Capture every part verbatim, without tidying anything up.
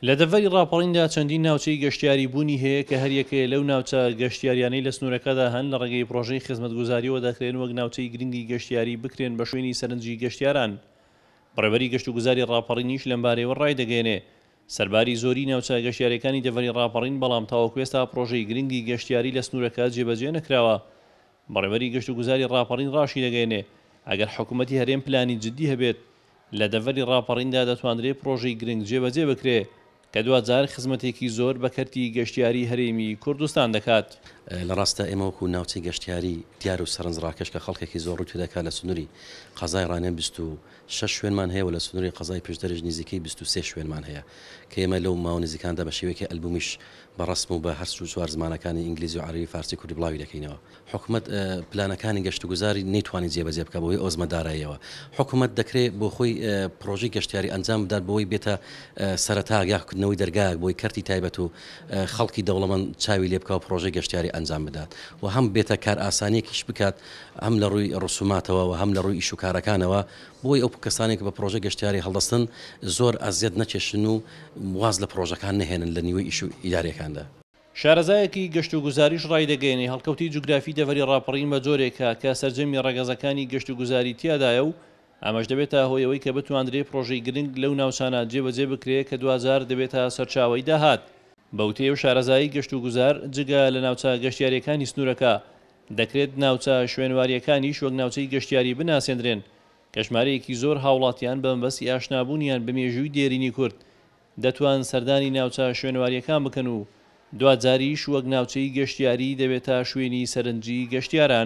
لە دەڤەری ڕاپەڕیندا چەندین ناوچەی گەشتیاری بوونی هەیە کە هەریەکەیە لەو ناوچە گەشتیاریانەی لە سنوورەکەدا هەن لە ڕێگەی پرۆژەی خزمەتگوزاریەوە دەکرێن وەک ناوچەی گرنگی گەشتیاری بکرێن بە شوێنی سەرنجی گەشتیاران. بڕێوەری گەشت و گوزاری ڕاپەڕینیش لەم بارەیەوە ڕای دەگەێنێ سەرباری زۆری ناوچە گەشتیاریەکانی دەڤەری ڕاپەڕین بەڵام تاوەکو ئێستا پرۆژەی گرنگی گەشتیاری لە سنوورەکە جێبەجێ نەکراوە. بڕێوەری گەشت و گوزاری ڕاپەڕین ڕاشی دەگەێنێ ئەگەر حکوومەتی هەرێم پلانی جددی هەبێت لە دەڤەری ڕاپەڕیندا دەتوانرێت پرۆژەی گرنگ جێبەجێ بکرێ کە دوجار خزمەتێکی زۆر بە کەرتی گەشتیاری هەرێمی کوردستان دەکات. لە ڕاستە ئێمە وەکو ناوچەی گەشتیاری دیار و سەرنجڕاکەش کە خەڵکێکی زۆر ڕووی دەکات لە سنووری قەزای ڕانێن بیست و شەش شوێنمان هەیە و لە سنووری قەزای پێشدەرج نزیکەی بیست و سێ شوێنمان هەیە کە ئێمە لەو ماوە نزیکاندا بە شێوەیەکی ئەلبومیش بە ڕسم و بە هەر چوار زمانەکانی ئینگلیزی و عەرەبی فارسی کوردی بڵاوی دەکەینەوە. حکوومەت پلانەکانی گەشت و گوزاری نەیتوانی جێبەجێ بکات بۆی ئۆزمەداراییەوە. حکوومەت دەکرێت بۆ خۆی پرۆژەی گەشتیاری ئەنجام بدات بۆی بێتە سەرەتا یاخکردنەوەی دەرگایەک بۆی کەرتی تایبەت و خەڵکی دەوڵەمەند چاوی لێ بکات و پرۆژەی گەشتیاری ئەنجام بدات و هەم بێتە کار ئاسانیەکیش بکات هەم لە ڕووی ڕسوماتەوە و هەم لە ڕووی ئیش و کارەکانەوە بۆی ئەو کەسانێک بە پرۆژە گەشتیاری هەڵدەستن زۆر ئەزیەت نەچێشن و واز لە پرۆژەکان نهێنن لە نیوەی ئیش و ئیدارەکاندا. شارەزایەکی گەشت و گوزاریش ڕای دەگەێنێ هەڵکەوتی جوگرافی دەڤەری ڕاپەڕین بە جۆرێکە کە سەرجەمی ڕەگەزەکانی گەشت و گوزاری تیادایە و ئەمەش دەبێتە هۆیەوەی کە بتوانرێت پرۆژەی گرنگ لەو ناوچانە جێبەجێ بکرێت کە دوجار دەبێتە سەرچاوەی داهات. بەوتێ و شارەزایی گەشت و گوزار جگە لە ناوچە گەشتیاریەکانی سنوورەکە دەکرێت ناوچە شوێنواریەکانیش وەک ناوچەی گەشتیاری بناسێنرێن کە ژمارەیەکی زۆر هاوڵاتیان بە مەبەستی ئاشنابوونیان بە مێژووی دێرینی کورد دەتوان سەردانی ناوچە شوێنواریەکان بکەن و دوجاریش وەک ناوچەی گەشتیاری دەبێتە شوێنی سەرنجی گەشتیاران.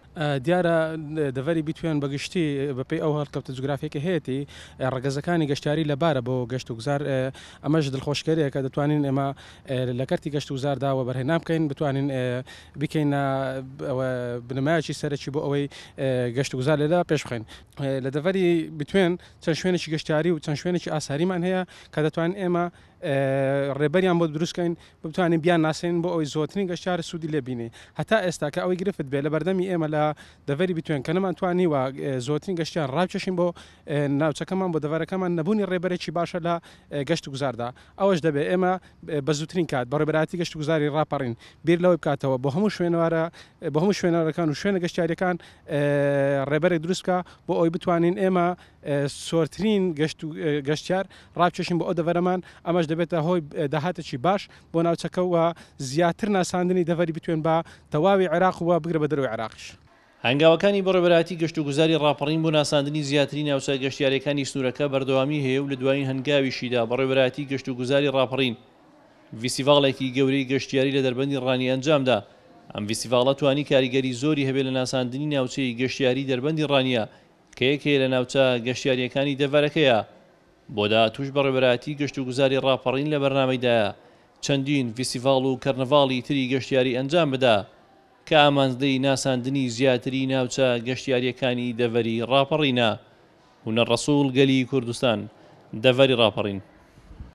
دیارە دەڤەری بیتوێن بەگشتی بەپێی ئەو هەڵکەوتە جوگرافیەکە هەیەی ڕگەزەکانی گەشتیاری لەبارە بۆ گەشت و گوزار ئەمەش دڵخۆشکەرەیە کە دەتوانین ئێمە لە کەرتی گەشت و گوزارداوە بەرهێنام بکەین بتوانین بکەین بنمایەکی سەرەکی بۆ ئەوەی گەشت و گوزار لێدا پێش بخەین. لە دەڤەری بتوێن چەند شوێنێکی گەشتیاری و چەند شوێنێکی ئاساریمان هەیە کە دەتوانین ئێمە ڕێبەریان بۆ دروستکەین بتوانین بیان ناسێن بۆ ئەوی زۆرترین گەشتیار سوودی لێبینێ هەتا ئێستا کە ئەوەی گرفت بێ لە بەردەمی ئێمە لە دەڤەری بتوێن کە نەمانتوانی و زۆرترین گەشتیان ڕاکێشین بۆ ناوچەکەمان بۆ دەڤەرەکەمان نەبوونی ڕێبەرێکی باشە لە گەشت و گوزاردا ئەوەش دەبێت ئێمە بە زووترین کات بە ڕێبەراتی گەشت و گوزاری ڕاپەڕین بیر لەوەی بکاتەوە بۆ هەموو شوێنەوارە بە هەموو شوێنەوەرەکان و شوێنە گەشتیاریەکان ڕێبەرێک دروست بکە بۆ ئەوی بتوانین ئێمە سۆرترین گەشت و گەشتیار ڕاکێشین بۆ ئەو دەڤەرەمان ئەمەش دەبێتە هۆی داهاتێکی باش بۆ ناوچەکەەوە زیاتر ناساندنی دەڤەری بتوێن بە تەواوی عێراق و بگرە بە دەروی عێراقیش. هەنگاوەکانی بەڕێوەبەراتی گەشت و گوزاری ڕاپەڕین بۆ ناساندنی زیاتری ناوچە گەشتیاریەکانی سنوورەکە بەردەوامی هەیە و لە دوایین هەنگاویشیدا بەڕێوەبەراتی گەشت و گوزاری ڕاپەڕین ڤیسیڤاڵێکی گەورەی گەشتیاری لە دەربەندی ڕانی ئەنجامدا. ئەم ڤیسیڤاڵە توانی کاریگەری زۆری هەبێت لە ناساندنی ناوچەی گەشتیاری دەربەندی ڕانیە کە یەکێ لە ناوچە گەشتیاریەکانی دەڤەرەکەیە. بۆ داهاتووش بەڕێوەبەراتی گەشت و گوزاری ڕاپەڕین لە بەرنامەیدایە چەندین ڤیسیڤاڵ و کەرنەڤاڵی تری گەشتیاری ئەنجام بدا کە ئامانزدەی ناساندنی زیاتری ناوچە گەشتیاریەکانی دەڤەری ڕاپەڕینە. هونەر ڕەسوول گەلی کوردستان دەڤەری ڕاپەڕین.